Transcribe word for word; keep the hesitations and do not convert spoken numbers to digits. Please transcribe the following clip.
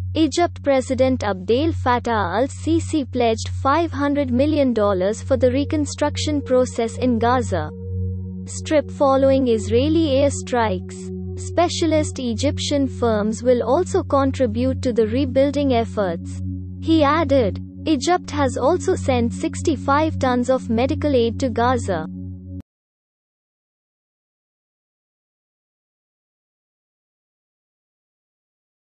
Egypt President Abdel Fattah al-Sisi pledged five hundred million dollars for the reconstruction process in Gaza Strip following Israeli airstrikes. Specialist Egyptian firms will also contribute to the rebuilding efforts. He added, Egypt has also sent sixty-five tons of medical aid to Gaza.